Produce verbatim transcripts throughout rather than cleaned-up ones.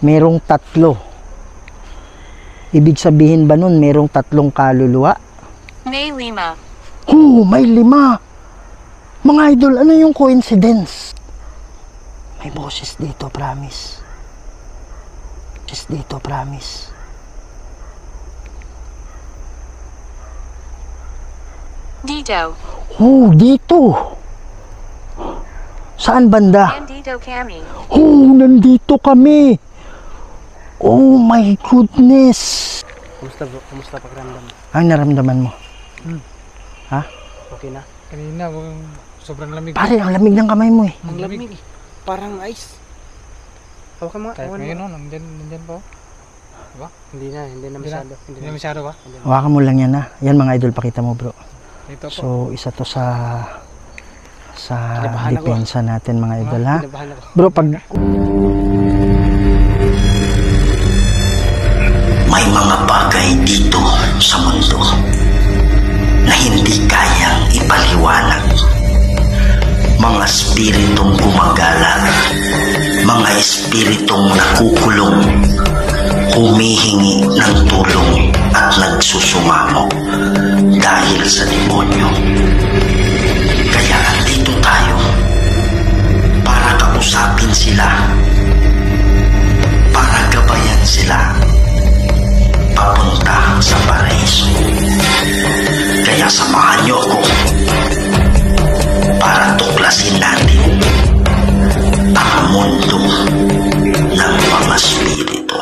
merong tatlo. Ibig sabihin ba nun merong tatlong kaluluwa? May lima. Oh, may lima. Mga idol, ano yung coincidence? May boses dito, promise. Boses dito, promise. Dito. Oh, dito. Saan banda? Nandito kami. Oh, nandito kami. Oh my goodness. Kumusta bro? Kumusta pakiramdam? Ang naramdaman mo? Hmm. Ha? Okay na? Kanina, sobrang lamig. Pare, ang lamig ng kamay mo eh. Ang lamig eh. Parang ice. Hawakan mo nga. Kahit ngayon no, nandyan, nandyan po. Diba? Hindi na, hindi na masyado. Hindi na masyado ba? Hawakan mo lang yan ha. Yan mga idol, pakita mo bro. Dito po. So, isa to sa sa Kinabahan ako, depensa natin mga idol ha. Kinabahan ako. Bro, pag may mga bagay dito sa mundo na hindi kayang ipaliwanag. Mga espiritong gumagala, mga espiritong nakukulong, humihingi ng tulong at nagsusumamo dahil sa demonyo. Kaya andito tayo para kausapin sila, para gabayan sila papunta sa paraiso. Kaya samahan niyo ako para tuklasin natin ang mundo ng mga spirito.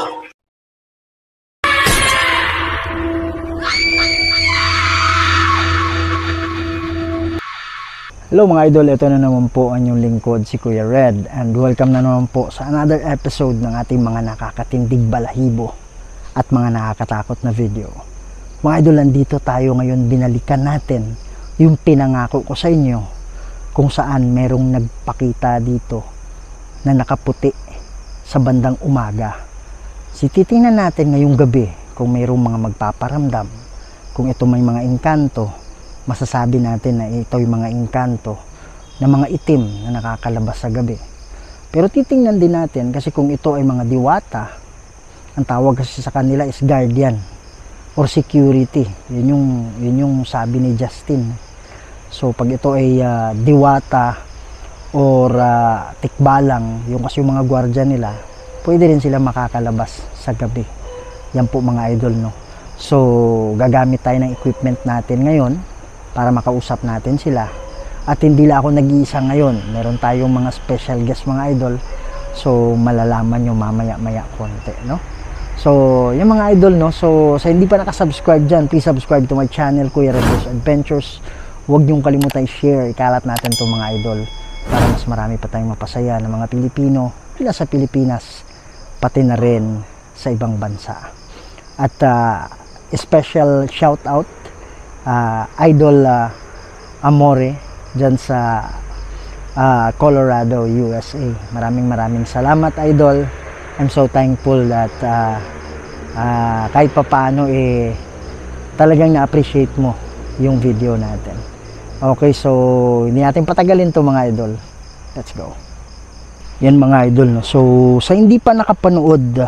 hello mga idol, ito na naman po ang inyong lingkod si Kuya Red, and welcome na naman po sa another episode ng ating mga nakakatindig balahibo at mga nakakatakot na video. Mga idol, nandito tayo ngayon, binalikan natin yung pinangako ko sa inyo kung saan merong nagpakita dito na nakaputi sa bandang umaga. Si titingnan natin ngayong gabi kung mayroong mga magpaparamdam, kung ito may mga engkanto. Masasabi natin na ito yung mga engkanto na mga itim na nakakalabas sa gabi. Pero titingnan din natin kasi kung ito ay mga diwata, ang tawag kasi sa kanila is guardian or security. Yun yung, yun yung sabi ni Justin. So pag ito ay uh, diwata or uh, tikbalang, yung kasi yung mga guardian nila, pwede rin sila makakalabas sa gabi. Yan po mga idol, no? So gagamit tayo ng equipment natin ngayon para makausap natin sila. At hindi lang ako nag-iisa ngayon. Meron tayong mga special guest mga idol. So malalaman nyo mamaya maya konti, no? So yung mga idol, no? So sa hindi pa nakasubscribe dyan, please subscribe to my channel, Kuya Red's Adventures. Huwag nyong kalimutan i-share, ikalat natin to mga idol para mas marami pa tayong mapasaya ng mga Pilipino, hindi sa Pilipinas, pati na rin sa ibang bansa. At uh, special shout out Uh, Idol uh, Amore dyan sa uh, Colorado, U S A. Maraming maraming salamat Idol. I'm so thankful that uh, uh, kahit papaano eh talagang na-appreciate mo yung video natin. Okay, so hindi natin patagalin to mga idol. Let's go. Yan mga idol, no? So sa hindi pa nakapanood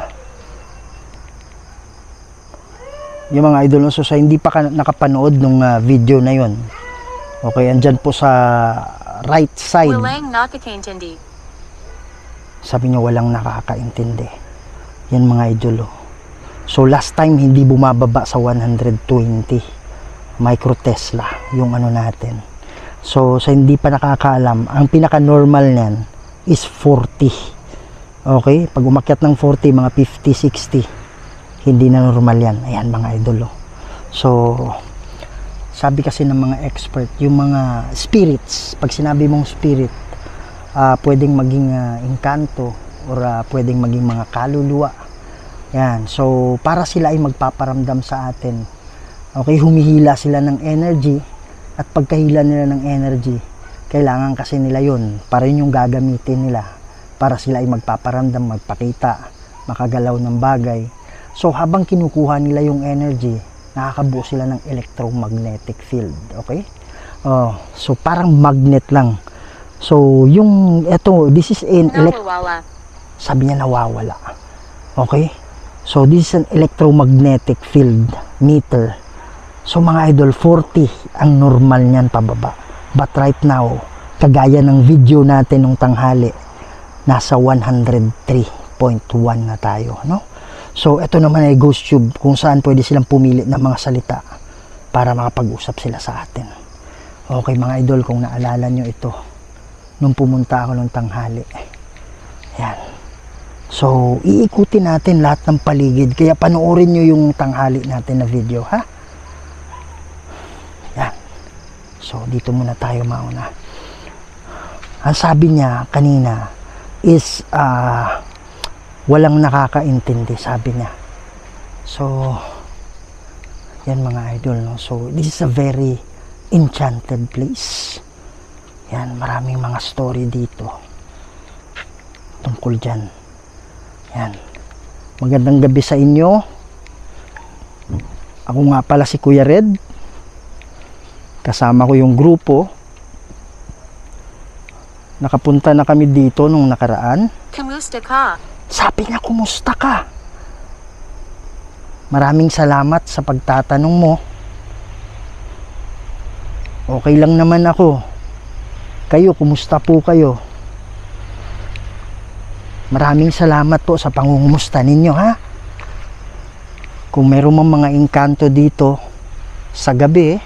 yung mga idol, no? So sa hindi pa ka nakapanood nung uh, video na yon, okay, andyan po sa right side, Walang nakakaintindi. sabi niyo walang nakakaintindi. Yan mga idol, oh. So last time hindi bumababa sa one hundred twenty micro Tesla yung ano natin. So sa hindi pa nakakaalam, ang pinaka normal niyan is forty. Okay, pag umakyat ng forty, mga fifty, sixty, hindi na normal yan. Ayan mga idol, oh. So sabi kasi ng mga expert, yung mga spirits, pag sinabi mong spirit, uh, pwedeng maging uh, engkanto or uh, pwedeng maging mga kaluluwa. Yan, so para sila ay magpaparamdam sa atin, okay, humihila sila ng energy, at pagkahila nila ng energy, kailangan kasi nila yun, para yun yung gagamitin nila para sila ay magpaparamdam, magpakita, makagalaw ng bagay. So habang kinukuha nila yung energy, nakakabuo sila ng electromagnetic field, okay? Oh, so parang magnet lang. So yung eto, this is an elect Nawawala. sabi niya nawawala. Okay? So, this is an electromagnetic field meter. So, mga idol, forty ang normal niyan pababa. But right now, kagaya ng video natin nung tanghali, nasa one hundred three point one na tayo, no? So, ito naman ay ghost tube kung saan pwede silang pumili ng mga salita para makapag-usap sila sa atin. Okay, mga idol, kung naalala nyo ito, nung pumunta ako nung tanghali. Yan. So, iikutin natin lahat ng paligid. Kaya panoorin nyo yung tanghali natin na video, ha? Yan. So, dito muna tayo mauna. Ang sabi niya kanina is uh, walang nakakaintindi, sabi niya. So, yan mga idol, no? So, this is a very enchanted place. Yan, maraming mga story dito tungkol dyan. Yan. Magandang gabi sa inyo. Ako nga pala si Kuya Red. Kasama ko yung grupo. Nakapunta na kami dito nung nakaraan. Kumusta ka? Sabi niya, kumusta ka? Maraming salamat sa pagtatanong mo. Okay lang naman ako. Kayo, kumusta po kayo? Maraming salamat po sa pangungumusta ninyo, ha? Kung meron mang mga engkanto dito sa gabi,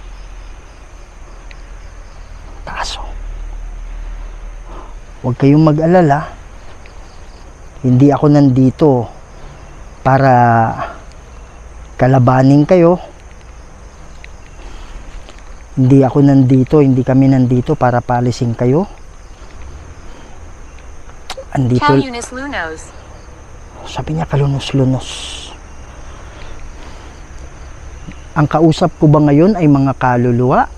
taso. Huwag kayong mag-alala. Hindi ako nandito para kalabanin kayo. Hindi ako nandito, hindi kami nandito para palisin kayo. Andito, Kalunos Lunos. sabi niya kalunos-lunos. Ang kausap ko ba ngayon ay mga kaluluwa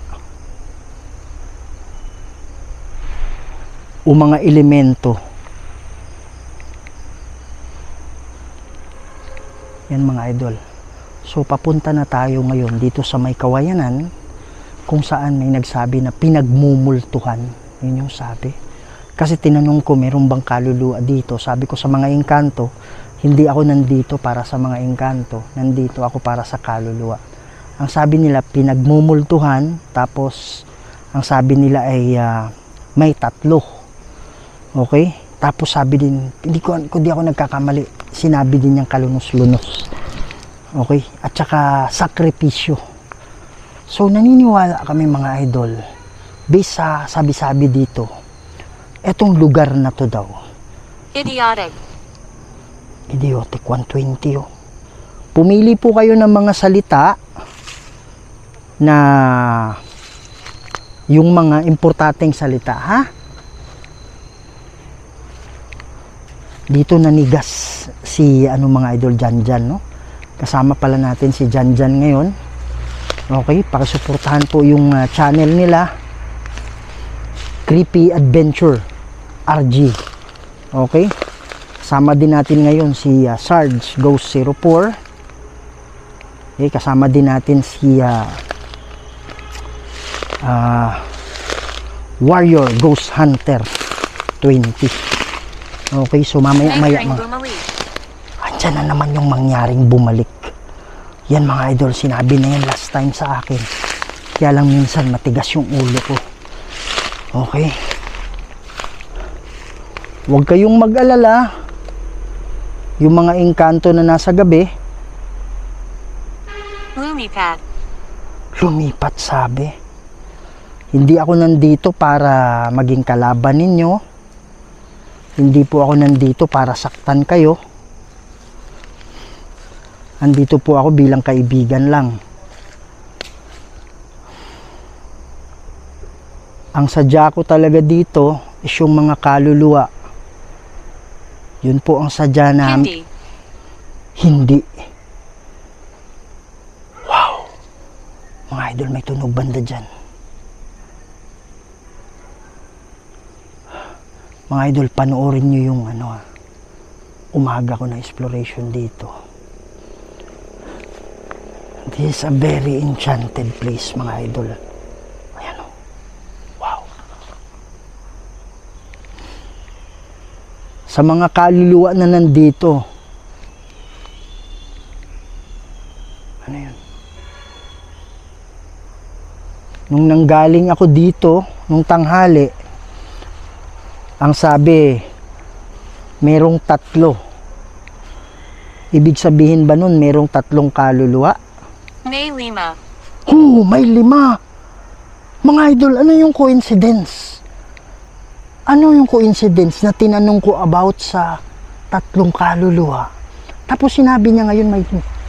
o mga elemento? Yan mga idol. So papunta na tayo ngayon dito sa may Kawayanan, kung saan may nagsabi na pinagmumultuhan. Yun yung sabi. Kasi tinanong ko, meron bang kaluluwa dito? Sabi ko sa mga engkanto, hindi ako nandito para sa mga engkanto. Nandito ako para sa kaluluwa. Ang sabi nila, pinagmumultuhan. Tapos, ang sabi nila ay uh, may tatlo. Okay? Tapos sabi din, hindi ko, kung di ako nagkakamali, sinabi din niyang kalunos-lunos. Okay? At saka sakripisyo. So, naniniwala kami mga idol, based sa sabi-sabi dito, etong lugar na to daw, Idiotic. idiotic, one twenty oh. Pumili po kayo ng mga salita na yung mga importanteng salita, ha? Dito nanigas si ano mga idol, Janjan, no? Kasama pala natin si Janjan ngayon. Okay, pakisuportahan po yung uh, channel nila, Creepy Adventure R G. Okay, kasama din natin ngayon si uh, Sarge Ghost zero four. Okay, kasama din natin si uh, uh, Warrior Ghost Hunter twenty. Okay, so mamaya maya Mangyaring mga bumalik. andyan na naman yung mangyaring bumalik. Yan mga idol, sinabi na yan last time sa akin. Kaya lang minsan matigas yung ulo ko. Okay. Huwag kayong mag-alala. Yung mga engkanto na nasa gabi, Lumipat. lumipat, sabi. Hindi ako nandito para maging kalaban ninyo. Hindi po ako nandito para saktan kayo. Andito po ako bilang kaibigan lang. Ang sadya ko talaga dito is yung mga kaluluwa. Yun po ang sadya na Hindi. hindi. Wow. Mga idol, may tunog banda dyan. Mga idol, panoorin nyo yung ano, umaga ko na exploration dito. This is a very enchanted place, mga idol. Ayan o. Wow. Sa mga kaluluwa na nandito, Ano yun? Nung nanggaling ako dito, nung tanghali, ang sabi, merong tatlo. Ibig sabihin ba nun, merong tatlong kaluluwa? May lima. Oh, may lima. Mga idol, ano yung coincidence? Ano yung coincidence na tinanong ko about sa tatlong kaluluwa? Tapos sinabi niya ngayon may...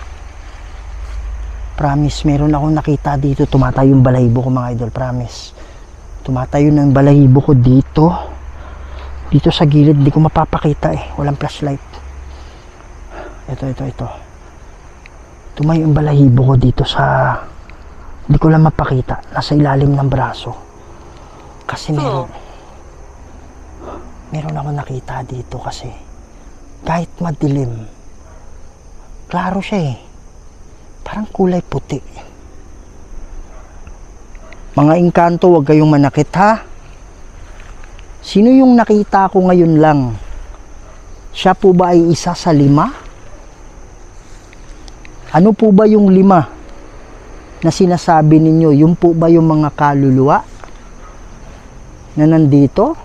Promise, meron akong nakita dito. Tumatayo yung balahibo ko, mga idol. Promise. Tumatayo ng balahibo ko dito. Dito sa gilid. Hindi ko mapapakita eh. Walang flashlight. Ito, ito, ito. Tumayo yung balahibo ko dito sa... Hindi ko lang mapakita. Nasa ilalim ng braso. Kasi meron... Meron ako nakita dito kasi. Kahit madilim. Klaro siya eh. Parang kulay puti. Mga engkanto, huwag kayong manakit ha. Sino yung nakita ko ngayon lang? Siya po ba ay isa sa lima? Ano po ba yung lima na sinasabi ninyo? Yung po ba yung mga kaluluwa na nandito?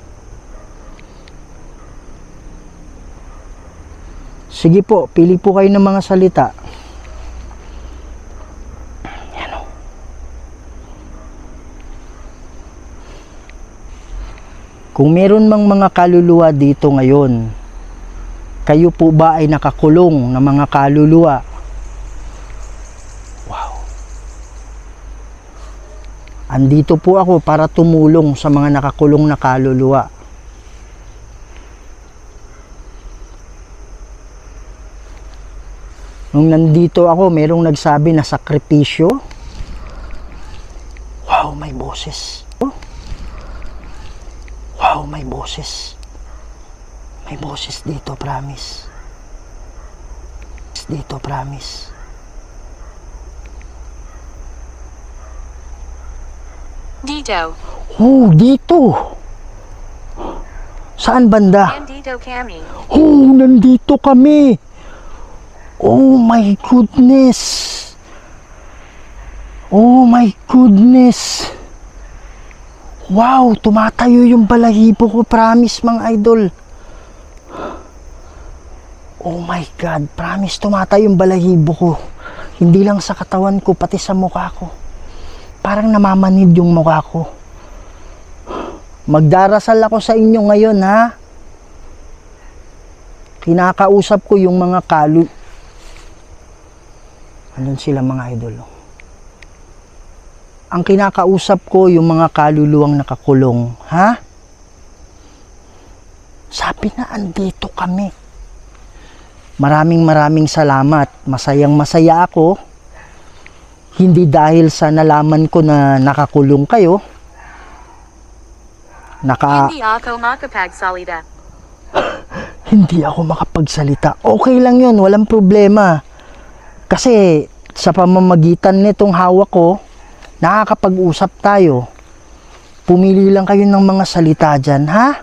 Sige po, pili po kayo ng mga salita. Kung meron mang mga kaluluwa dito ngayon, kayo po ba ay nakakulong na mga kaluluwa? Wow. Andito po ako para tumulong sa mga nakakulong na kaluluwa. Nung nandito ako, merong nagsabi na sakripisyo. Wow, may boses. Wow, may boses. May boses dito, promise. Dito, promise. Dito. Oh, dito. Saan banda? Nandito kami. Oh, nandito kami. Oh my goodness. Oh my goodness. Wow, tumatayo yung balahibo ko, promise mga idol. Oh my God, promise tumatayo yung balahibo ko. Hindi lang sa katawan ko, pati sa mukha ko. Parang namamanid yung mukha ko. Magdarasal ako sa inyo ngayon ha. Kinakausap ko yung mga kalu... Andun sila mga idol. Ang kinakausap ko yung mga kaluluwang nakakulong, ha? Sabi na andito kami. Maraming maraming salamat. Masayang masaya ako. Hindi dahil sa nalaman ko na nakakulong kayo. Naka Hindi ako makapagsalita. Hindi ako makapagsalita. Okay lang yun, walang problema. Kasi sa pamamagitan nitong hawak ko, nakakapag-usap tayo. Pumili lang kayo ng mga salita dyan, ha?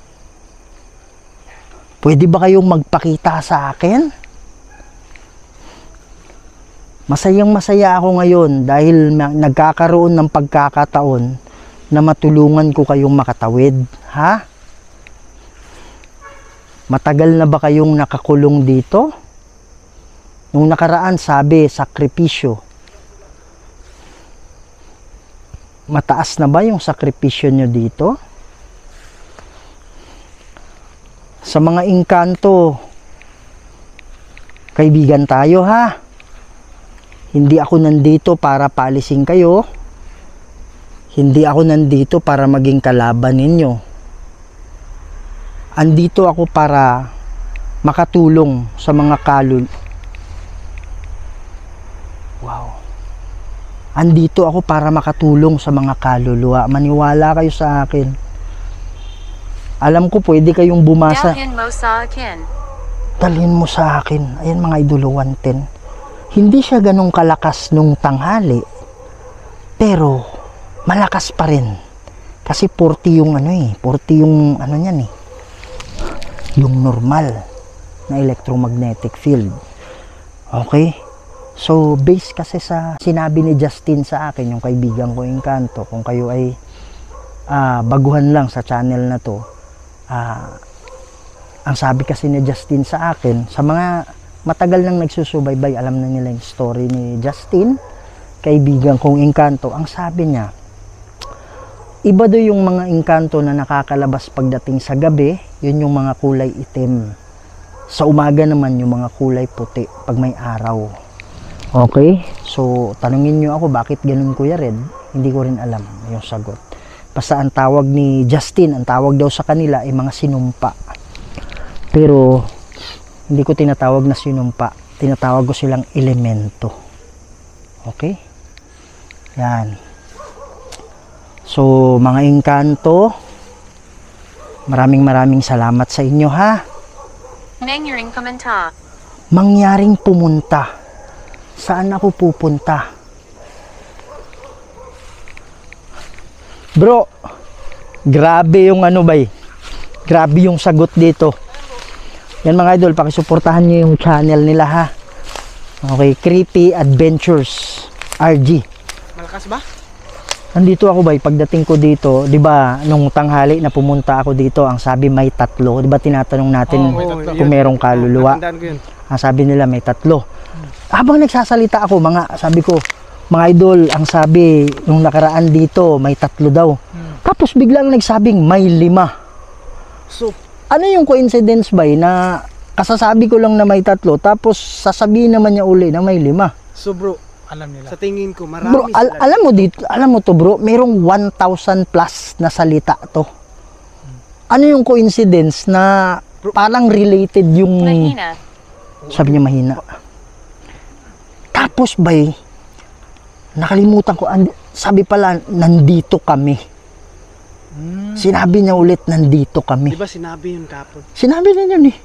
Pwede ba kayong magpakita sa akin? Masayang masaya ako ngayon dahil nagkakaroon ng pagkakataon na matulungan ko kayong makatawid, ha? Matagal na ba kayong nakakulong dito? Nung nakaraan sabi, sakripisyo. Mataas na ba yung sakripisyo nyo dito? Sa mga engkanto, kaibigan tayo ha. Hindi ako nandito para paalisin kayo. Hindi ako nandito para maging kalaban ninyo. Andito ako para makatulong sa mga kalul. Wow. Andito ako para makatulong sa mga kaluluwa. Maniwala kayo sa akin. Alam ko pwede kayong bumasa. Dalhin mo sa akin. Dalhin mo sa akin. Ayan mga idolo, one ten. Hindi siya ganong kalakas nung tanghali. Pero malakas pa rin. Kasi forty yung ano eh. forty yung ano niyan eh. Yung normal na electromagnetic field. Okay? So, based kasi sa sinabi ni Justin sa akin, yung kaibigan ko Engkanto, kung kayo ay ah, baguhan lang sa channel na to, ah, ang sabi kasi ni Justin sa akin, sa mga matagal nang nagsusubaybay, alam na nila yung story ni Justin, kaibigan kong Engkanto, ang sabi niya, iba do yung mga engkanto na nakakalabas pagdating sa gabi, yun yung mga kulay itim. Sa umaga naman yung mga kulay puti pag may araw. Okay? So, tanungin nyo ako bakit ganun Kuya Red? Hindi ko rin alam yung sagot. Basta ang tawag ni Justin, ang tawag daw sa kanila ay mga sinumpa. Pero, hindi ko tinatawag na sinumpa. Tinatawag ko silang elemento. Okay? Yan. So, mga engkanto, maraming maraming salamat sa inyo ha. Nangyaring kumanta. Mangyaring pumunta. Saan ako pupunta? Bro, grabe yung ano bay. Grabe yung sagot dito. Yan mga idol, pakisuportahan nyo yung channel nila ha. Okay, Creepy Adventures R G. Malakas ba? Nandito ako bay, pagdating ko dito, 'di ba, nung tanghali na pumunta ako dito, ang sabi may tatlo, 'di ba tinatanong natin Oo, may tatlo. kung merong kaluluwa. Natandaan ko yun. Ang sabi nila may tatlo. Habang nagsasalita ako, mga sabi ko, mga idol, ang sabi nung nakaraan dito, may tatlo daw. Tapos biglang nagsabing may lima. So, Ano yung coincidence ba na kasasabi ko lang na may tatlo, tapos sasabihin naman niya uli na may lima? so bro, Alam nila. sa tingin ko, marami Bro, al- sila. alam mo dito, alam mo to bro, merong one thousand plus na salita to. Ano yung coincidence na parang related yung Mahina. sabi niya mahina. Tapos bay, nakalimutan ko, and, sabi pala, nandito kami. Sinabi niya ulit, nandito Di kami. ba sinabi yun kapon? Sinabi na yun eh.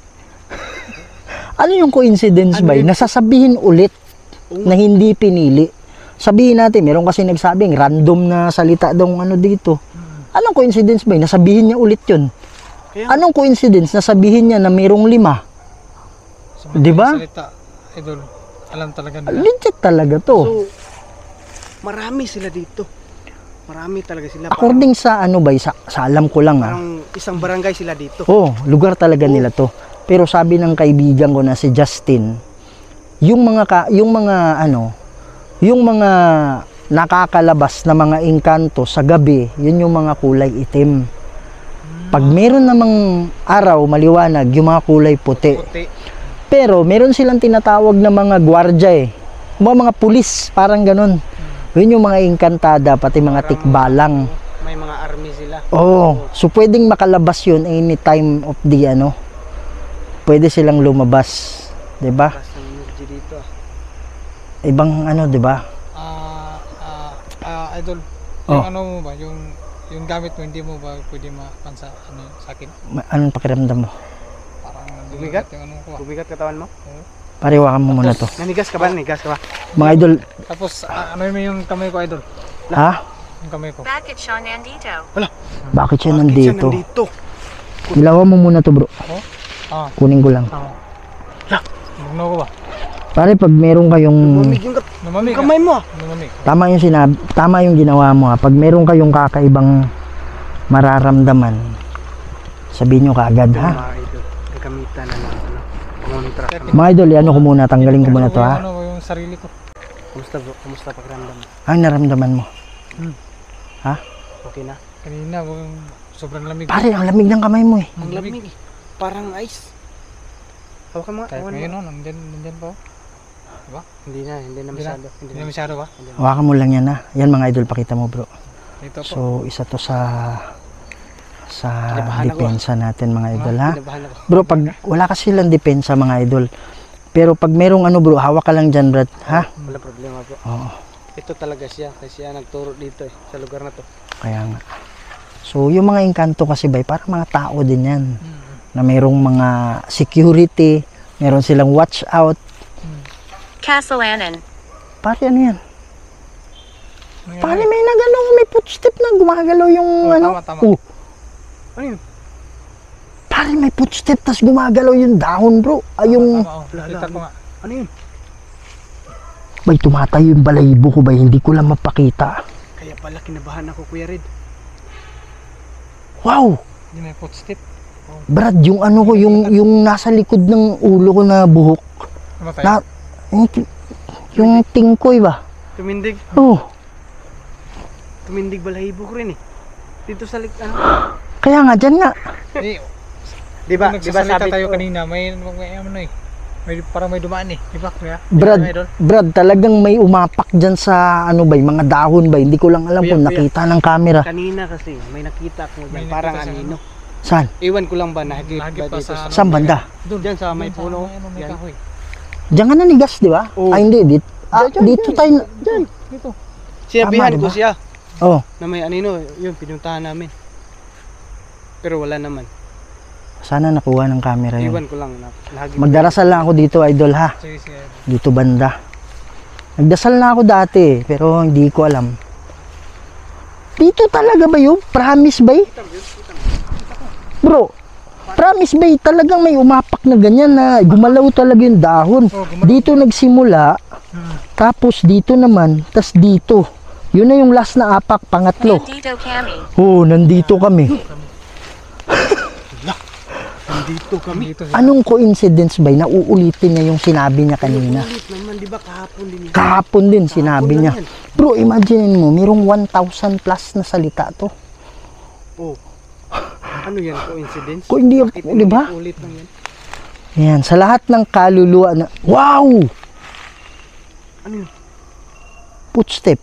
Ano yung coincidence Ano bay? yun? Nasasabihin ulit Oo. na hindi pinili. Sabihin natin, meron kasi nagsabing random na salita daw ano dito. Anong coincidence bay? Nasabihin niya ulit yun. Kaya, Anong coincidence? Nasabihin niya na merong lima. Sa mga Di ba? Salita, idol. Alam talaga nila. Legit talaga to. so, marami sila dito. Marami talaga sila. According sa ano bay, sa, sa alam ko lang ah. Parang, parang isang barangay sila dito. Oh, lugar talaga nila to. Pero sabi ng kaibigan ko na si Justin, yung mga ka, yung mga ano, yung mga nakakalabas na mga engkanto sa gabi, yun yung mga kulay itim. Pag meron namang araw, maliwanag, yung mga kulay puti. Puti. Pero meron silang tinatawag na mga gwardya eh. Mga mga pulis, parang ganun. Yun yung mga engkantada, pati mga Parang, tikbalang. May mga army sila. Oh, so pwedeng makalabas yun any time of the ano. Pwede silang lumabas, 'di ba? Lakas ng energy dito ah. Ibang ano, 'di ba? Ah, ah, ah, idol. Oh. Yung ano mo ba? Yung yung gamit mo, hindi mo ba pwede mapansa ano, sa akin? Ma- Anong pakiramdam mo? Parang Bumigat? yung ano ko. ah. Bumigat katawan mo? Pariwakan mo muna to. Nanigas ka ba? Nanigas ka ba? Mga idol, Tapos ah, ano mo yung kamay ko, idol? ha? Yung kamay ko. Back at Sean Nandito. Bakit siya Bakit siya nandito? nandito? Ilawan mo muna to, bro. Ah, Kunin ko lang. tama. Bugno ko ba? Pare, pag meron kayong Bumig yung kat- Lumamig. kamay mo ah. Lumamig. tama yung sinabi, tama yung ginawa mo ha. Pag meron kayong kakaibang mararamdaman, sabihin nyo kaagad ha. Mga idol, gagamitan na lang. Ano, kumontra. Mga idol, ano ko muna, tanggalin ko muna to ha. Ano yung sarili ko? Kumusta bro? Kumusta pakiramdam mo? Ang naramdaman mo. Okay na? Kanina, yung sobrang lamig. Pare, ang lamig ng kamay mo eh. Ang lamig eh. Parang ice. Hawakan mo nga. Kahit hawakan mo. ngayon, no, nandyan, nandyan pa. Diba? Hindi na, hindi na Hindi na. masyado. Hindi na masyado ba? Hindi na. Hawakan mo lang yan ha. Yan mga idol, pakita mo bro. Dito po. So, isa to sa sa Kinabahan ako, depensa natin mga idol ha. Kinabahan ako. Bro, pag wala kasi silang depensa mga idol. Pero pag merong ano bro, hawak ka lang dyan Brad. Ha? Wala problema bro. Oo, Ito talaga siya. Kasi siya nagturo dito eh. Sa lugar na to. kaya nga. So, yung mga engkanto kasi bay, parang mga tao din yan. Mm. Na merong mga security, meron silang watch out. Castellanon. Pare, ano yan? Ngayon, Pare, may nagano, may footstep na gumagalaw yung Oh, ano. tama, tama. Oh, Ano yun? pare, may footstep, tas gumagalaw yung dahon bro. Ay, yung... Tama, oh. Wala, Kita wala. ko nga. Ano yun? Bay, tumatayo yung balahibo ko, bay. Hindi ko lang mapakita. Kaya pala kinabahan ako, Kuya Red. Wow! Hindi may footstep. Brad, yung ano ko, yung, yung nasa likod ng ulo ko na buhok. Namatay. Na, yung, yung tingkoy ba? Tumindig. Oh, Tumindig balahibo ko rin eh. Dito sa lik, ano? kaya nga, dyan nga. Eh, Di ba? kung Di ba nagsasalita sabi tayo ko? kanina, may, may ano eh. May, parang may dumaan eh. Di ba, kuya? Brad, Di ba, idol? Brad, talagang may umapak dyan sa ano ba, mga dahon ba. Hindi ko lang alam Kuya, kung kuya. nakita ng camera. Kanina kasi, may nakita ko May dyan. Parang nakita siya, anino. Saan? Iwan ko lang ba, nahagip Lagi ba pa dito sa... sa... Saan banda? Doon. Dyan sa may Doon puno. Ano, may Yan. kahoy. Diyan ka nanigas, di ba? Oo. Ay, hindi. Dito, ah, Diyan, dito diyan. tayo. Dyan. Dito. Sinabihan Tama, ko diba? siya Oh, na may anino. Yun, pinuntahan namin. Pero wala naman. sana nakuha ng camera yun. Iwan ko lang. na- Nahagip. Magdarasal lang ako dito, idol, ha? Sige, sige. Dito banda. Nagdasal na ako dati, pero hindi ko alam. Dito talaga ba yun? Promise ba? Bro, promise ba? Talagang may umapak na ganyan na gumalaw talaga yung dahon. Oh, gumalaw. Dito nagsimula, Hmm. tapos dito naman, tas dito. Yun na yung last na apak, pangatlo. Nandito Cami. Oh, nandito kami. Dito kami. Dito. Anong coincidence ba? Nauulitin niya yung sinabi niya kanina. Ulit naman, di ba kahapon din yun? Kahapon din sinabi lang niya. yan. Bro, imagine mo, mayroong one thousand plus na salita to. Oh. Ano yan? Coincidence? Kung hindi, Bakit di ba? Ulit lang yan. Yan, sa lahat ng kaluluwa na, wow! Ano yun? Footstep.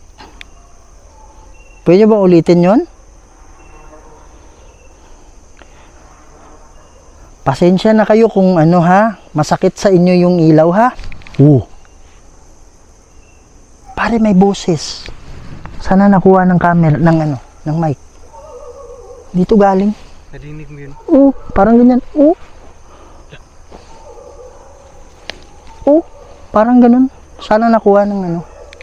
Pwede ba ulitin yon? Pasensya na kayo kung ano ha, masakit sa inyo yung ilaw ha. Oh. Pare may boses. Sana nakuha ng camera, ng ano, ng mic. Dito galing. Nadinig mo yun? Oh, parang ganyan. Oh. Oh, parang ganun. Sana nakuha ng ano.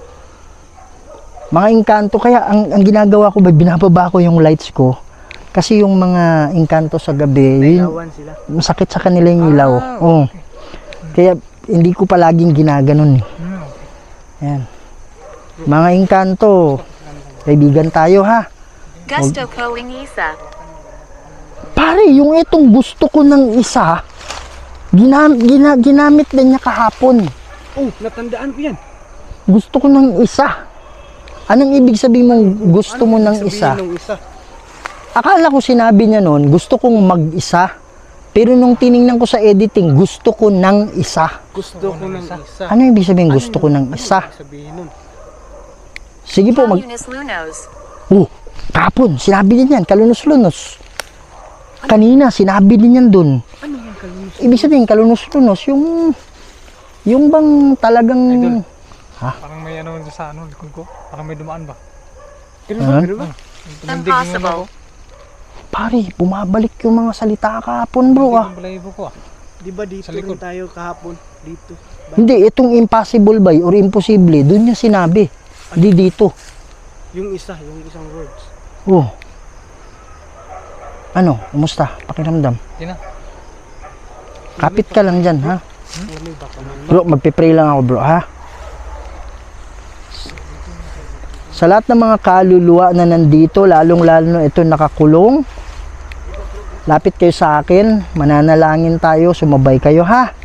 Mga engkanto, kaya ang, ang ginagawa ko ba, binababa ko yung lights ko. Kasi yung mga engkanto sa gabi, yun, Nailawan sila. masakit sa kanila yung ilaw. Ah, Oh. Kaya hindi ko palaging ginaganon eh. Hmm, okay. Ayan. Mga engkanto, kaibigan tayo ha. Gusto ko ng isa. Pare, yung itong gusto ko ng isa, ginam, gina, ginamit din niya kahapon. Oh, natandaan ko yan. Gusto ko ng isa. Anong ibig sabihin mong gusto mo ng Sabihin isa? nung isa. Akala ko sinabi niya noon, gusto kong mag-isa. Pero nung tiningnan ko sa editing, gusto ko ng isa. Gusto ko ng isa. Ano ibig sabihin gusto ko ng Ano isa? ibig sabihin nun? Sige po, mag... Eunice Lunos. Oh, kapon, sinabi din yan, kalunos-lunos. Kanina, sinabi din yan dun. Ano yung kalunos? Ibig sabihin, kalunos-lunos, yung... Yung bang talagang... Idol. Ha? Parang may ano sa ano, likod ko. Parang may dumaan ba? Ganun Ano? ba? Ganun ba? Tumindig yung ano Impossible. ko. Pare, bumabalik yung mga salita kahapon bro ah. Yung balahibo ko ah. Di ba dito Sa rin likod. tayo kahapon? Dito. Ba? Hindi, itong impossible ba or imposible, dun niya sinabi. Di dito. Yung isa, yung isang words. Oh. Ano, kumusta? Pakiramdam. Yun na. Kapit ka lang dyan, ha? Ano baka man. Bro, magpipray lang ako bro, ha? Sa lahat ng mga kaluluwa na nandito, lalong-lalo na ito nakakulong, lapit kayo sa akin, mananalangin tayo, sumabay kayo, ha?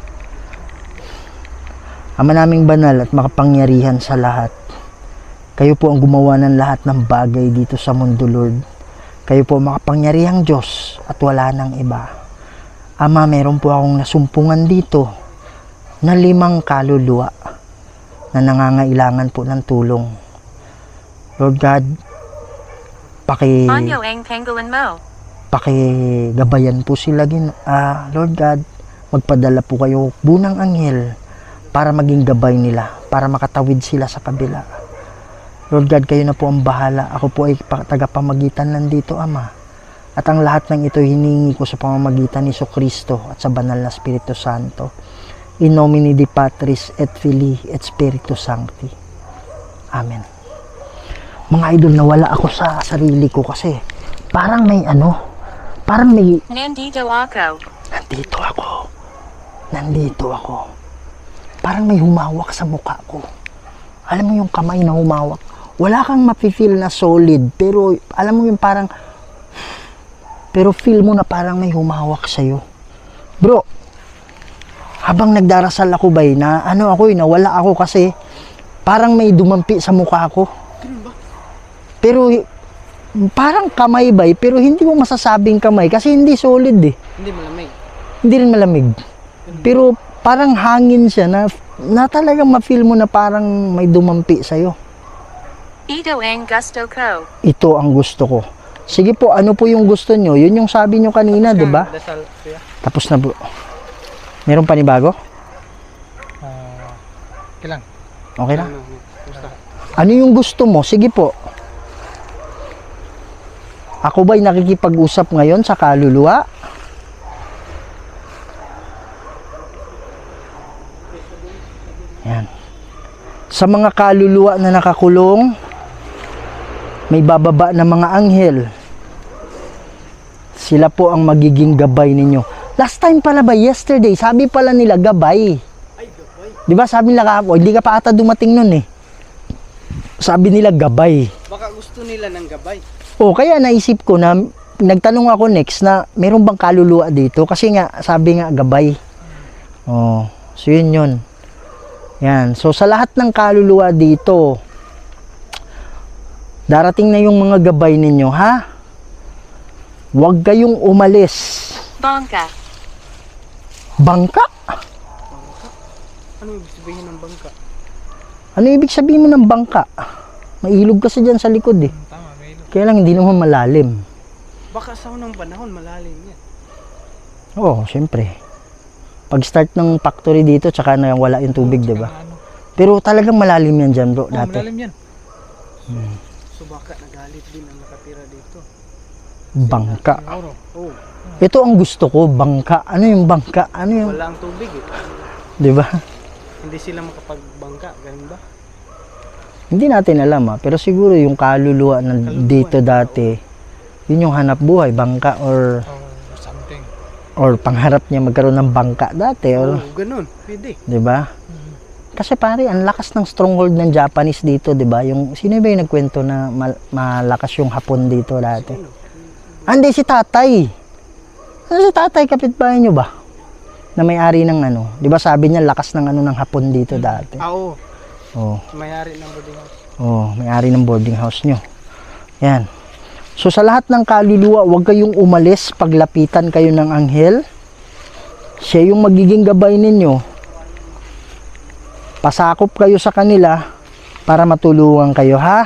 Ama naming banal at makapangyarihan sa lahat. Kayo po ang gumawa ng lahat ng bagay dito sa mundo, Lord. Kayo po ang makapangyarihang Diyos at wala nang iba. Ama, meron po akong nasumpungan dito na limang kaluluwa na nangangailangan po ng tulong. Lord God, paki Anyo ang pangolin mo. pakigabayan po sila gin ah, Lord God, magpadala po kayo bunang anghel para maging gabay nila, para makatawid sila sa kabila. Lord God, kayo na po ang bahala. Ako po ay pa- tagapamagitan lang dito, Ama. At ang lahat ng ito hiningi ko sa pamamagitan ni Jesucristo at sa banal na Espiritu Santo. In nomine Dei Patris et Filii et Spiritus Sancti. Amen. Mga idol, nawala ako sa sarili ko kasi parang may ano, parang may Nandito ako. nandito ako. Nandito ako. Parang may humawak sa mukha ko. alam mo yung kamay na humawak. Wala kang mafe-feel na solid, pero alam mo yung parang, pero feel mo na parang may humawak sa'yo. Bro, habang nagdarasal ako bay, na ano ako eh, nawala ako kasi parang may dumampi sa mukha ko. Pero parang kamay bay, pero hindi mo masasabing kamay kasi hindi solid eh. Hindi malamig. Hindi rin malamig. Pero parang hangin siya na, na talagang ma-feel mo na parang may dumampi sa'yo. Ito ang gusto ko. Ito ang gusto ko. Sige po, ano po yung gusto nyo? Yun yung sabi nyo kanina, di ba? Dasal, kuya. Tapos na bro. Meron panibago? Ah, kailang. Okay na? Ano, ano, basta. Ano yung gusto mo? Sige po. Ako ba'y nakikipag-usap ngayon sa kaluluwa? Yan. Sa mga kaluluwa na nakakulong, may bababa na mga anghel. Sila po ang magiging gabay ninyo. Last time pala ba, yesterday, sabi pala nila gabay. Di ba sabi nila kahapon, hindi ka pa ata dumating nun eh. Sabi nila gabay. Baka gusto nila ng gabay. O kaya naisip ko na, nagtanong ako next na meron bang kaluluwa dito? Kasi nga, sabi nga gabay. Oh, so yun yun. Yan. So sa lahat ng kaluluwa dito, darating na yung mga gabay ninyo, ha? Huwag kayong umalis. Bangka. Bangka? Ano ibig sabihin ng bangka? Ano ibig sabihin mo ng bangka? Mailog kasi dyan sa likod eh. Tama, may ilog. Kaya lang hindi naman malalim. Baka sa unang panahon malalim yan. Oo, syempre. Pag start ng factory dito, tsaka na wala yung tubig, di ba? Ano? Pero talagang malalim yan dyan, bro, Oh, dati. malalim yan. So baka nagalit din ang nakatira dito. Bangka. Siguro. Oh, Ito ang gusto ko, bangka. Ano yung bangka? Ano yung, wala ang tubig eh. di ba? Hindi sila makapagbangka, ganun ba? Hindi natin alam ha, pero siguro yung kaluluwa na dito dati, yun yung hanap buhay, bangka or Or something. or pangarap niya magkaroon ng bangka dati, Oo, or, ganun. Pwede. 'di ba? Kasi pare, ang lakas ng stronghold ng Japanese dito, 'di ba? Yung sino ba yung nagkwento na mal- malakas yung Hapon dito dati? Ah, hindi, si Tatay. Ano si Tatay, kapitbahay nyo ba? Na may-ari ng ano, 'di ba sabi niya lakas ng ano ng Hapon dito dati. Ah, oo. Oh. Mayari ng boarding house. Oh, may-ari ng boarding house nyo. Yan. So sa lahat ng kaluluwa, huwag kayong umalis paglapitan kayo ng anghel. Siya yung magiging gabay ninyo. Pasakop kayo sa kanila para matulungan kayo, ha?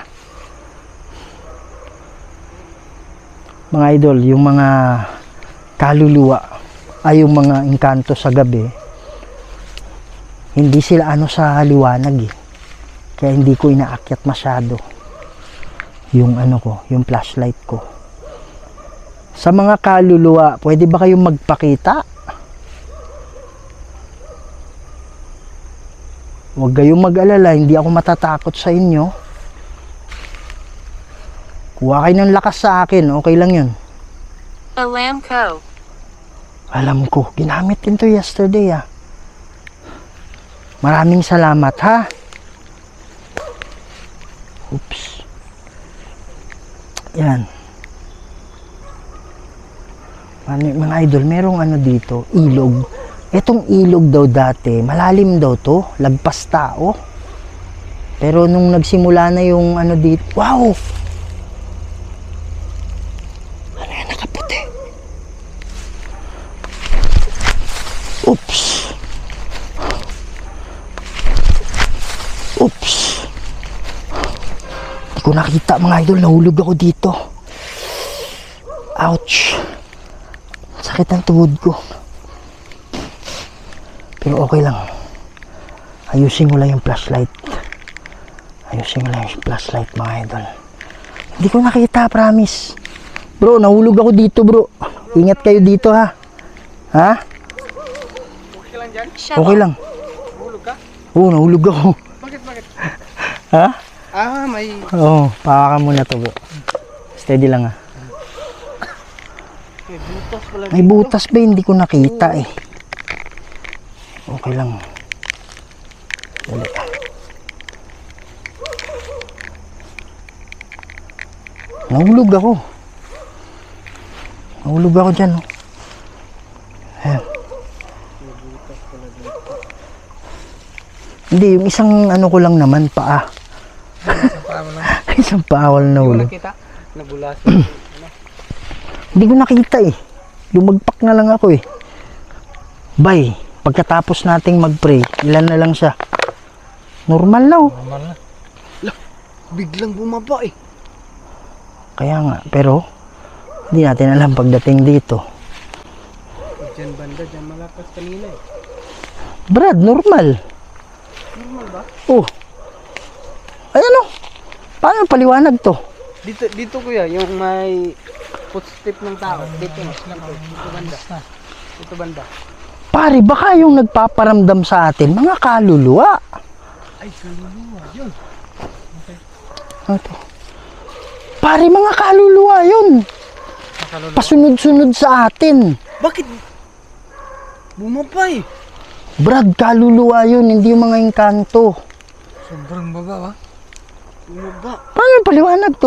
Mga idol, yung mga kaluluwa ay yung mga engkanto sa gabi, hindi sila ano sa liwanag eh. Kaya hindi ko inaakyat masyado yung ano ko, yung flashlight ko. Sa mga kaluluwa, pwede ba kayong magpakita? Huwag kayong mag-alala, hindi ako matatakot sa inyo. Kuha kayo ng lakas sa akin, okay lang yun. Alam ko. Alam ko, ginamit din to yesterday ah. Maraming salamat ha. Oops. Yan. Ano, mga idol, merong ano dito, ilog. Etong ilog daw dati, malalim daw to, lagpas tao. Pero nung nagsimula na yung ano dito, wow! Ano yan, nakaputi? Oops. Oops. Hindi ko nakita mga idol, nahulog ako dito. Ouch. Sakit ang tuhod ko. Pero okay lang. Ayusin ko lang yung flashlight. Ayusin ko lang yung flashlight mga idol. Hindi ko nakita, promise. Bro, nahulog ako dito bro. Ingat kayo dito ha. Ha? Okay lang dyan? Okay lang. Hulog ka? Oo, nahulog ako. Bakit, bakit? Ha? Ah, may... Oo, pawakan muna to bro. Steady lang ha. May butas pala May butas ba? Hindi ko nakita eh. Okay lang. Dali. Nahulog ako. Nahulog ako dyan. Oh. Ayan. Hindi, yung isang ano ko lang naman, paa. Isang paa mo lang. Isang paa wala Hindi ko nahulog. nakita. Nabulasan. Hindi ko nakita eh. Lumagpak na lang ako eh. Bay, pagkatapos nating mag-pray, ilan na lang siya? Normal na oh. Normal na. Biglang bumaba eh. Kaya nga, pero hindi natin alam pagdating dito. Diyan banda, diyan malakas kanina eh. Brad, normal. Normal ba? Oh. Ayan oh. Paano paliwanag to? Dito, dito kuya, yung may footstep ng tao. Dito, dito, dito banda. Dito banda. Pare, baka yung nagpaparamdam sa atin, mga kaluluwa. Ay, kaluluwa, yun. Ano to? Pare, mga kaluluwa yun. Nakalulong. Pasunod-sunod sa atin. Bakit? Bumaba eh. Brad, kaluluwa yun, hindi yung mga engkanto. Sobrang baba ba? Bumaba. Paano yung paliwanag to?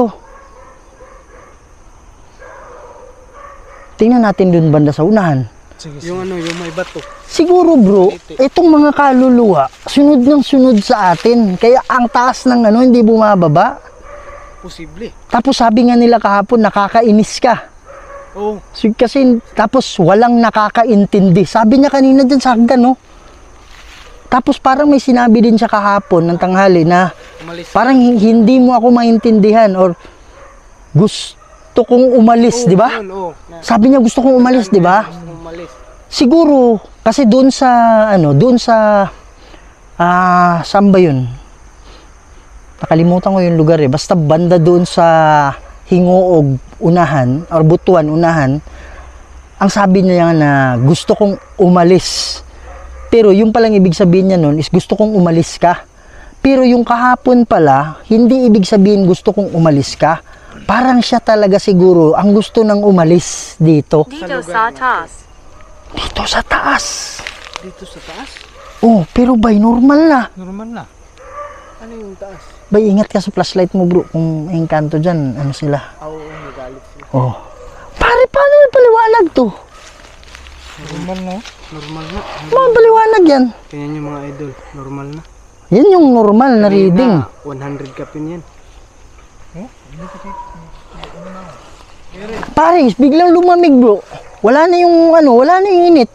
Tingnan natin dun banda sa unahan. Sige, sige. Yung ano, yung may bato. Siguro bro, itong mga kaluluwa, sunod ng sunod sa atin. Kaya ang taas ng ano, hindi bumababa. Posible. Tapos sabi nga nila kahapon, nakakainis ka. Oh, So, kasi tapos walang nakakaintindi. Sabi niya kanina dyan sa hagdan, no? Tapos parang may sinabi din siya kahapon ng tanghali na umalis. parang hi- hindi mo ako maintindihan or gusto kong umalis, Oh, di ba? yun, oh. Na- Sabi niya gusto kong umalis, di ba? Gusto kong umalis. Siguro kasi doon sa ano, doon sa ah, saan ba 'yun? Nakalimutan ko yung lugar eh. Basta banda doon sa Hingoog unahan or Butuan unahan. Ang sabi niya na gusto kong umalis. Pero yung palang ibig sabihin niya noon is gusto kong umalis ka. Pero yung kahapon pala, hindi ibig sabihin gusto kong umalis ka. Parang siya talaga siguro ang gusto nang umalis dito. Dito sa taas. Dito sa taas. Dito sa taas? Oh, pero bay, normal na. Normal na. Ano yung taas? Bay, ingat ka sa flashlight mo bro. Kung may engkanto dyan, ano sila. Ah, oo, nagalit sila. Oh. Pare, paano yung paliwanag to? Normal na. Normal na. Mga paliwanag yan. Kaya yung mga idol, normal na. Yan yung normal na reading. Na, one hundred kapin yan. Pare, biglang lumamig bro. Wala na yung ano, wala na yung init.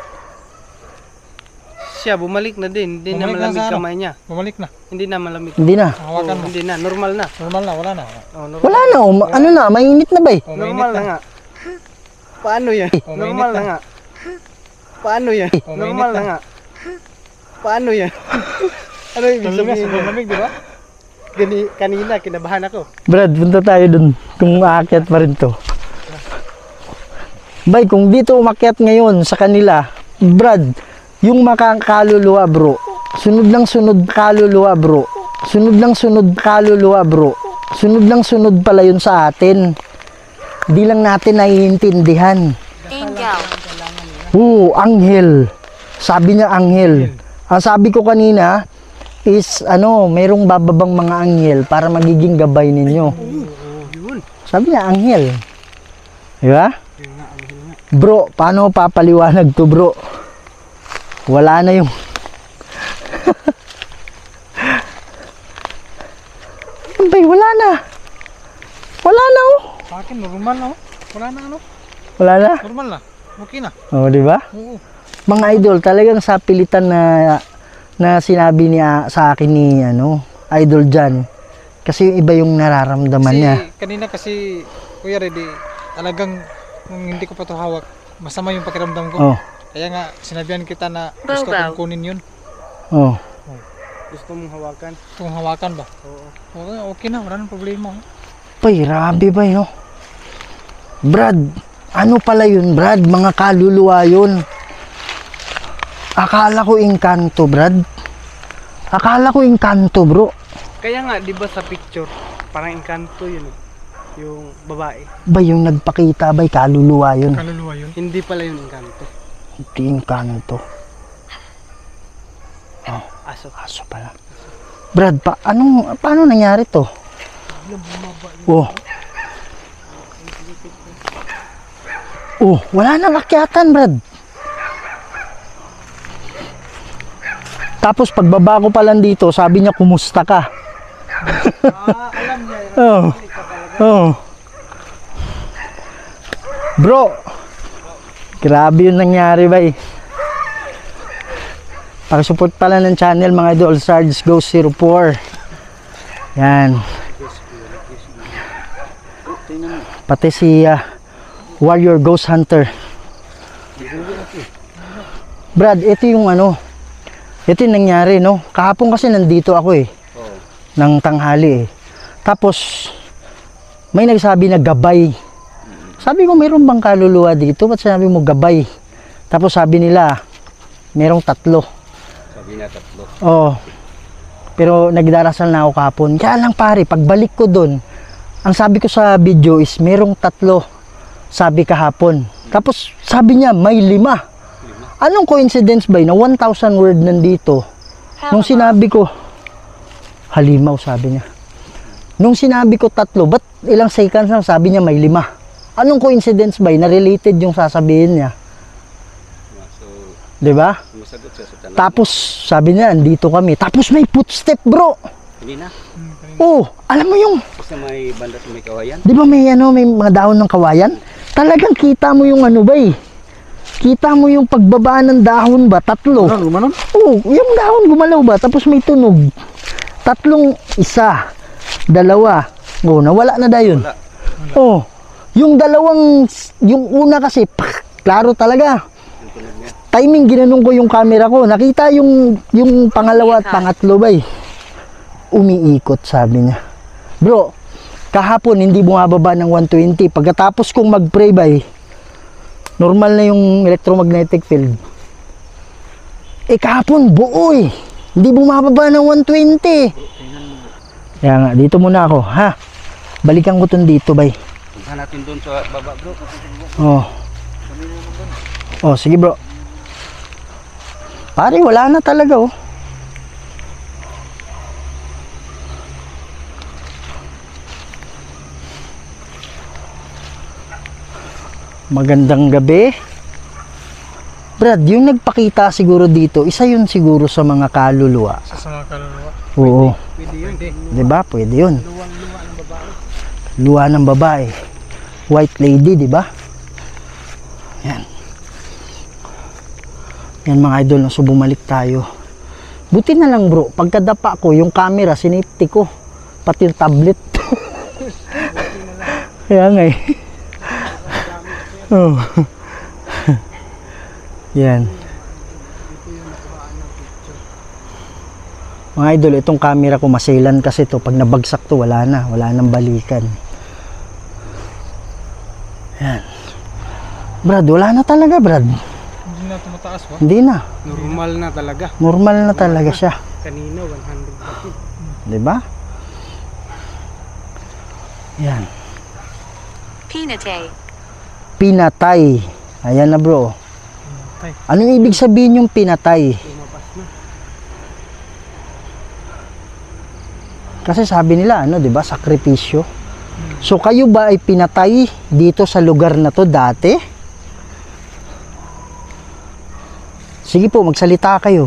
Siya, bumalik na din. Hindi na Bumalik na malamig sa ano? kamay niya. Bumalik na. Hindi na malamig. Hindi na. Hawakan Oo, mo. hindi na, normal na. Normal na, wala na. Oh, normal. Wala na. Um, ano na, mainit na ba eh. Oh, Normal mainit na nga. Paano yan? Oh, Normal mainit na na. nga. Paano yan? Oh, Normal mainit na na. nga. Paano yan? Ano ibig Kanina, sabihin? sobrang lamig, di ba? Gani, kanina, kinabahan ako. Brad, punta tayo dun. Kung aakyat pa rin to. Bay, kung dito umakyat ngayon sa kanila, Brad, yung makakaluluwa bro, sunod lang sunod kaluluwa bro, sunod lang sunod kaluluwa bro, sunod lang sunod pala yun sa atin. Di lang natin naiintindihan. Angel. Oo, anghel. Sabi niya anghel. Ang sabi ko kanina is ano, mayroong bababang mga anghel para magiging gabay ninyo. Yun. Sabi niya anghel. Di ba? Bro, paano papaliwanag to bro? Wala na yung Bay, wala na. Wala na oh. Sa akin, normal na. oh. Wala na ano. Wala na. Normal na. Okay na. Oh, di ba? Oo. Mga idol, talagang sa pilitan na na sinabi niya sa akin ni ano, Idol Jan. Kasi yung iba yung nararamdaman Kasi niya. kanina kasi, Kuya Reddy, talagang nung hindi ko pa ito hawak, masama yung pakiramdam ko. Oh. Kaya nga, sinabihan kita na gusto Bow-bow. kong kunin yun. Oh. Gusto mong hawakan? Kung hawakan ba? Oo. Okay, okay na, wala nang problema. oh. Pay, grabe ba yun? Brad, ano pala yun, Brad? Mga kaluluwa yun. Akala ko engkanto, Brad. Akala ko engkanto, bro. Kaya nga, di ba sa picture, parang engkanto yun eh. Yung babae. Ba yung nagpakita, ba kaluluwa yun? Kaluluwa yun. Hindi pala yun engkanto. Hindi engkanto. Oh, Aso. aso pala. Brad, pa, anong, paano nangyari to? Oh, Oh, wala nang akyatan, Brad. Tapos pagbaba ko pa lang dito, sabi niya, kumusta ka? Ah, alam niya. Oh. Oh. Bro. Grabe yung nangyari, bay. Pakisupport pala ng channel, mga idol. Sarge Ghost zero four. Yan. Pati si uh, Warrior Ghost Hunter. Brad, ito yung ano, ito yung nangyari, no? Kahapon kasi nandito ako eh. Ng tanghali eh. Tapos, may nagsabi na gabay. Sabi ko, mayroon bang kaluluwa dito? Ba't sabi mo gabay? Tapos sabi nila, mayroong tatlo. Sabi na tatlo. Oo. Pero nagdarasal na ako kahapon. Kaya lang pare, pagbalik ko doon, ang sabi ko sa video is, mayroong tatlo. Sabi kahapon. Tapos sabi niya, may lima. Anong coincidence ba yun? Na one thousand word nandito. Nung sinabi ko, halimaw sabi niya. Nung sinabi ko tatlo, ba't ilang seconds lang sabi niya may lima? Anong coincidence ba yun? Na related yung sasabihin niya. So, diba? sumasagot siya sa tanong. Tapos sabi niya, andito kami. Tapos may footstep, bro. Hindi na. Oh, alam mo yung, Kasi may banda sa may kawayan. di ba may ano, may mga dahon ng kawayan? Talagang kita mo yung ano ba eh. Kita mo yung pagbaba ng dahon ba? Tatlo. Gumanon? Oh, yung dahon gumalaw ba? Tapos may tunog. Tatlong isa, dalawa. Oh, nawala na dayon. Wala. Oh, yung dalawang, yung una kasi, pak, klaro talaga. Timing, ginanong ko yung camera ko. Nakita yung, yung pangalawa at pangatlo ba eh. Umiikot, sabi niya. Bro, kahapon hindi bumababa ng one twenty. Pagkatapos kong mag-pray ba eh, normal na yung electromagnetic field. Eh kahapon, buo eh. Hindi bumababa ng one twenty. Kaya nga, dito muna ako, ha? Balikan ko tong dito, bay. Punta natin doon sa baba, bro. Oh. Oh, sige, bro. Pare, wala na talaga, oh. Magandang gabi. Brad, yung nagpakita siguro dito, isa yun siguro sa mga kaluluwa. Sa sa mga kaluluwa. Oo. Pwede yun. Diba? Pwede yun. Luwang-luwa ng babae. Luwa ng babae. White lady, diba? Yan. Yan mga idol, so bumalik tayo. Buti na lang bro, pagkadapa ko, yung camera, sinipti ko. Pati yung tablet. Kaya nga eh. Oh. Yan. Mga idol, itong camera ko maselan kasi to. Pag nabagsak to, wala na. Wala nang balikan. Yan. Brad, wala na talaga, Brad. Hindi na tumataas ba? Hindi na. Normal na talaga. Normal na talaga siya. Kanina, one hundred percent. Diba? Yan. Pinatay. Pinatay. Ayan na bro. Pinatay. Anong ibig sabihin yung pinatay? Lumabas na. Kasi sabi nila, ano, diba? Sakripisyo. So, kayo ba ay pinatay dito sa lugar na to dati? Sige po, magsalita kayo.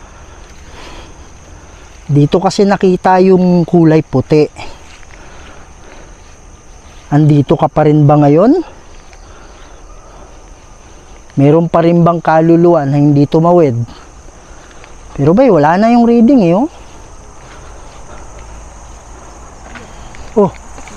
Dito kasi nakita yung kulay puti. Andito ka pa rin ba ngayon? Meron pa rin bang kaluluwa na hindi tumawid? Pero ba, wala na yung reading eh, oh. Oh,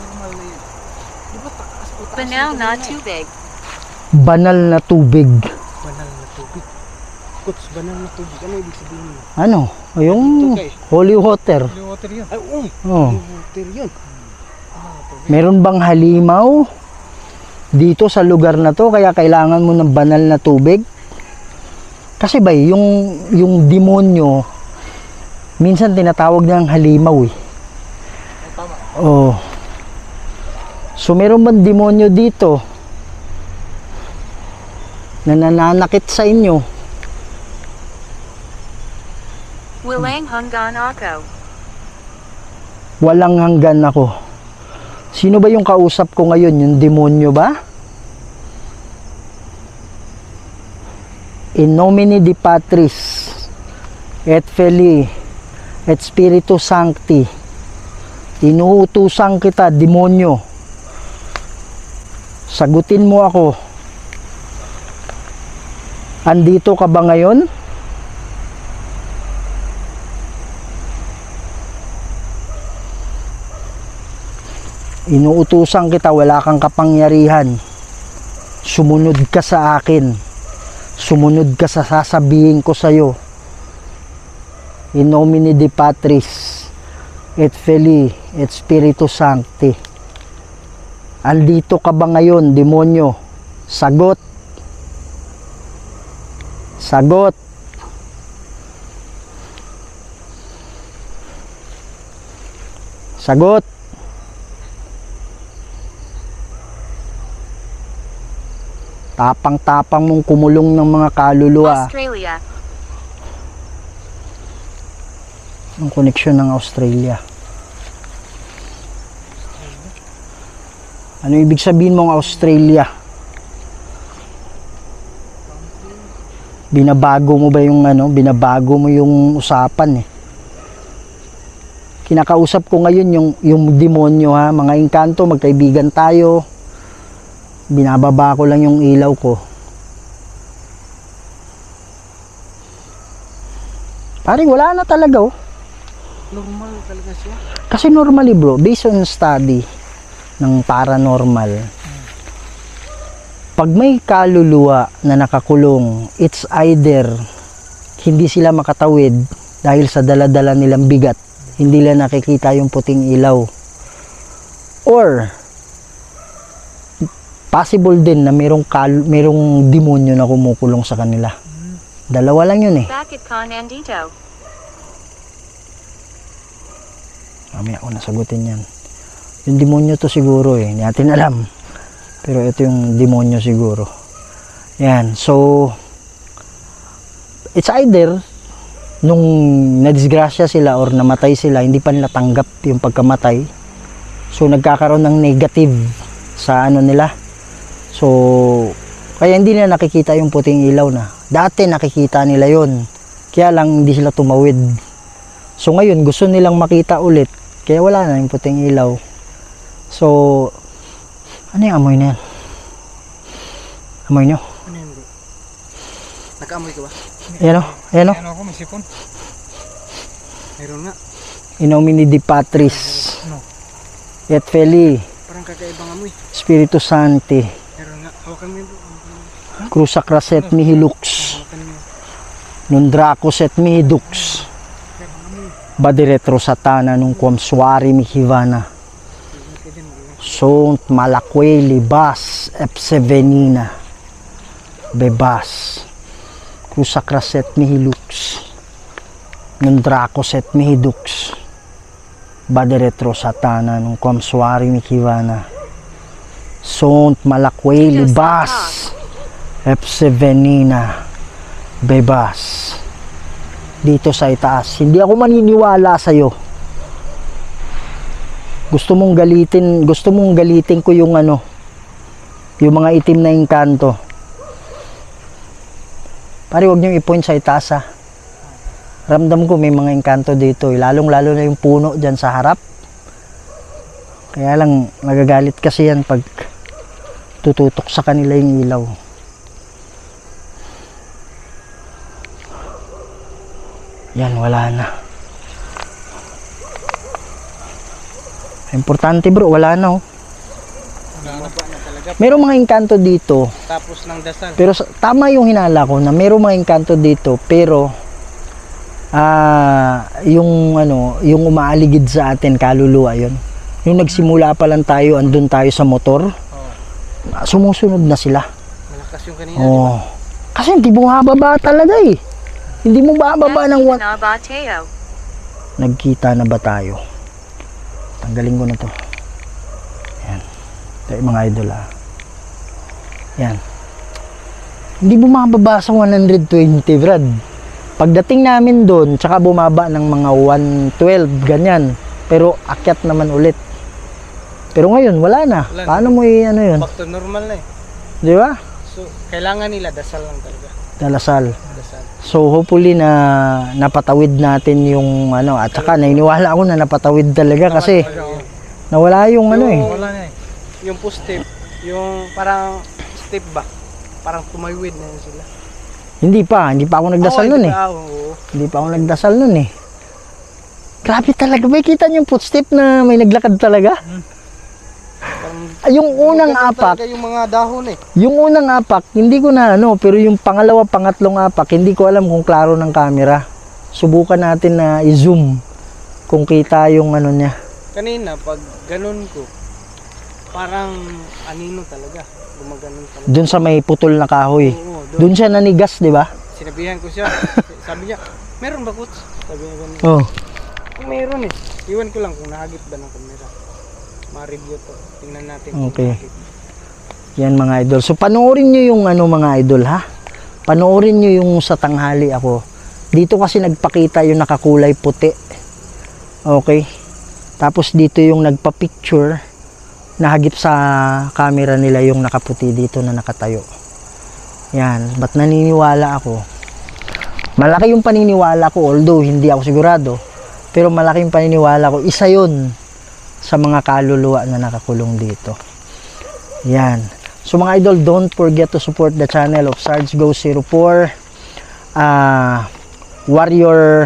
Banal not too big. banal na tubig. Banal na tubig. Kuts, banal na tubig. Ano ibig sabihin mo? Ano? O, yung holy water. Blue water yun. Ay, um. Oh. Water yun. Meron bang halimaw dito sa lugar na to kaya kailangan mo ng banal na tubig? Kasi ba yung yung demonyo minsan tinatawag ng halimaw eh. Oh. So meron bang demonyo dito na nananakit sa inyo? Walang hanggan ako. Walang hanggan ako. Sino ba yung kausap ko ngayon? Yung demonyo ba? In nomine di Patris et Filii et Spiritus Sancti, inuutusan kita, demonyo, sagutin mo ako. Andito ka ba ngayon? Inuutusan kita, wala kang kapangyarihan. Sumunod ka sa akin. Sumunod ka sa sasabihin ko sa'yo. In nomine di Patris et Filii et Spiritus Sancti. Andito ka ba ngayon, demonyo? Sagot. Sagot. Sagot. Tapang-tapang mong kumulong ng mga kaluluwa. Australia. Ang koneksyon ng Australia. Ano ibig sabihin mong Australia? Binabago mo ba yung ano? Binabago mo yung usapan eh. Kinakausap ko ngayon yung, yung demonyo ha. Mga engkanto, magkaibigan tayo. Binababa ko lang yung ilaw ko. Parang wala na talaga oh. Normal talaga siya. Kasi normally bro, based on study ng paranormal, pag may kaluluwa na nakakulong, it's either hindi sila makatawid dahil sa dala-dala nilang bigat, hindi nila nakikita yung puting ilaw, or possible din na merong, kal merong demonyo na kumukulong sa kanila. Dalawa lang yun eh. Back at Con Andito. Mamaya ko nasagutin yan. Yung demonyo to siguro eh. Hindi natin alam. Pero ito yung demonyo siguro. Yan. So, it's either nung nadisgrasya sila or namatay sila, hindi pa nila tanggap yung pagkamatay. So, nagkakaroon ng negative sa ano nila. So, kaya hindi nila nakikita yung puting ilaw na. Dati nakikita nila yon. Kaya lang hindi sila tumawid. So, ngayon gusto nilang makita ulit. Kaya wala na yung puting ilaw. So, ano yung amoy na yan? Amoy nyo? Ano yun bro? Nag-aamoy ka ba? Ayan o, ayan o. Ano ako, may sipon. Mayroon nga. In nomine di Patris Ano? et Filii Parang kakaibang amoy. Spiritus Sancti Mayroon nga. Hawakan mo yun bro. Crusa Craset mihi lux Hawakan mo yun. non Dracos et mihi dux Badiretro Satana nung quam suari mihivana sunt malaqueli bas epse venina bebas Crusa Craset mihi lux non Dracos et mihi dux Badiretro Satana nung quam suari mihivana sunt malaqueli bas epse venina bebas. Dito sa itaas. Hindi ako maniniwala sa iyo. Gusto mong galitin, gusto mong galitin ko yung ano, yung mga itim na engkanto. Pare, wag niyo i-point sa itaas ha. Ramdam ko may mga engkanto dito, eh. Lalong lalo na yung puno diyan sa harap. Kaya lang nagagalit kasi yan pag tututok sa kanila yung ilaw. Yan, wala na. Importante bro, wala na oh. Baba na talaga. Merong mga engkanto dito. Tapos ng dasal. Pero sa- tama yung hinala ko na merong mga engkanto dito, pero ah yung ano, yung umaaligid sa atin kaluluwa yon. Yung nagsimula pa lang tayo, andun tayo sa motor. Oh. Sumusunod na sila. Malakas yung kanina. Oh. Kasi hindi bumababa talaga eh. Hindi mo bababa ng one. Na Bateo. Nagkita na ba tayo? Tanggalin ko na to. Yan. Ito yung mga idol ah. Yan. Hindi bumababa sa one twenty, Brad. Pagdating namin doon, tsaka bumaba ng mga one twelve, ganyan. Pero akyat naman ulit. Pero ngayon, wala na. Wala na. Paano mo i- ano yun? Back to normal na eh. Di ba? So, kailangan nila dasal lang talaga. Dalasal. Dasal. So hopefully na napatawid natin yung ano, at saka naniniwala ako na napatawid talaga kasi nawala yung ano eh. Wala na eh. Yung post step, yung parang step ba? Parang tumaywid na yun sila. Hindi pa, hindi pa ako nagdasal Oo, nun di eh. ba? Oo. Hindi pa ako nagdasal nun eh. Grabe talaga, may kita niyo yung footstep na may naglakad talaga. Parang Ah, yung unang ganun apak, talaga yung mga dahon eh. yung unang apak, hindi ko na ano, pero yung pangalawa, pangatlong apak, hindi ko alam kung klaro ng camera. Subukan natin na i-zoom kung kita yung ano niya. Kanina, pag ganun ko, parang anino talaga. Gumaganon talaga. Doon sa may putol na kahoy. Oo, doon. Doon siya nanigas, di ba? Sinabihan ko siya. Sabi niya, meron ba kuts? Sabi niya ganun. Oh. Meron eh. Iwan ko lang kung nahagip ba ng kamera. Ma-review to. Tingnan natin. kung Okay. nahagip. Yan mga idol. So panoorin nyo yung ano mga idol ha. Panoorin nyo yung sa tanghali ako. Dito kasi nagpakita yung nakakulay puti. Okay. Tapos dito yung nagpa-picture. Nahagip sa camera nila yung nakaputi dito na nakatayo. Yan. Ba't naniniwala ako? Malaki yung paniniwala ko. Although hindi ako sigurado. Pero malaki yung paniniwala ko. Isa yun sa mga kaluluwa na nakakulong dito. Yan. So mga idol, don't forget to support the channel of Sarge Go zero four, uh, Warrior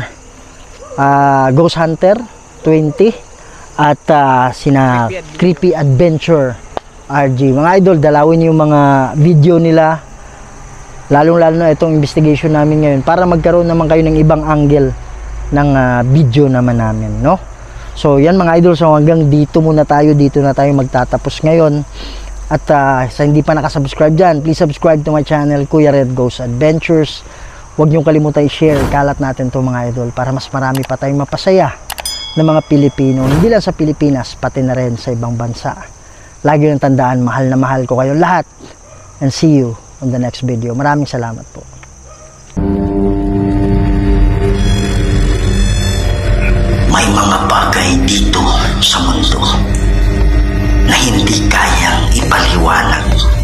uh, Ghost Hunter twenty, at uh, sina Creepy Adventure R G. Mga idol, dalawin yung mga video nila, lalong lalo na itong investigation namin ngayon, para magkaroon naman kayo ng ibang angle ng uh, video naman namin, no? So yan mga idol, so hanggang dito muna tayo, dito na tayo magtatapos ngayon. At uh, sa hindi pa nakasubscribe dyan, please subscribe to my channel, Kuya Red Ghost Adventures. Huwag niyong kalimutan i-share, kalat natin to mga idol, para mas marami pa tayong mapasaya ng mga Pilipino, hindi lang sa Pilipinas, pati na rin sa ibang bansa. Lagi yung tandaan, mahal na mahal ko kayo lahat, and see you on the next video. Maraming salamat po. May mga bagay dito sa mundo na hindi kayang ipaliwanag